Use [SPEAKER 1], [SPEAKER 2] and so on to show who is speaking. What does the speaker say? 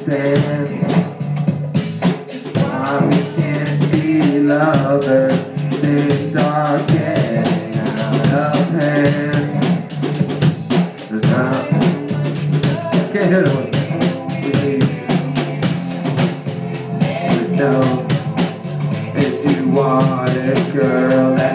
[SPEAKER 1] understand why we can't be lovers. Things are getting out of hand. Can't hit it with me. No, if you want it, girl,